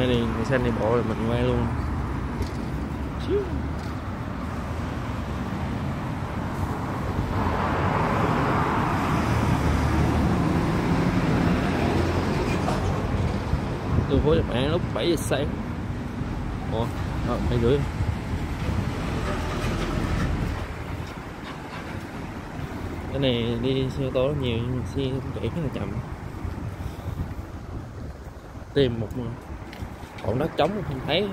này người xanh đi bộ là mình quay luôn. Đường phố Nhật Bản lúc 7 giờ sáng. Ủa, 7 rưỡi. Cái này đi xe ô tô nhiều nhưng xe cũng chạy khá là chậm. Tìm một khoảng đất trống không thấy.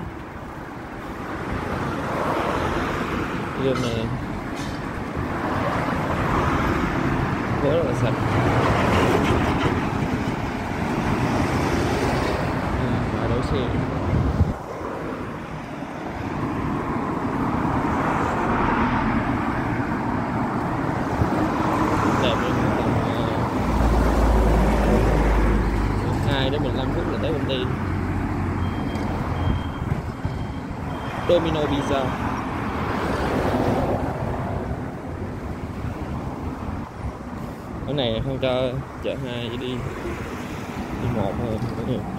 Đường này phố rất là sạch. Và đổ xe. Đẹp luôn, tầm 2 đến 15 phút là tới công ty. Domino Pizza. Cái này không cho chở 2 chỉ đi một thôi.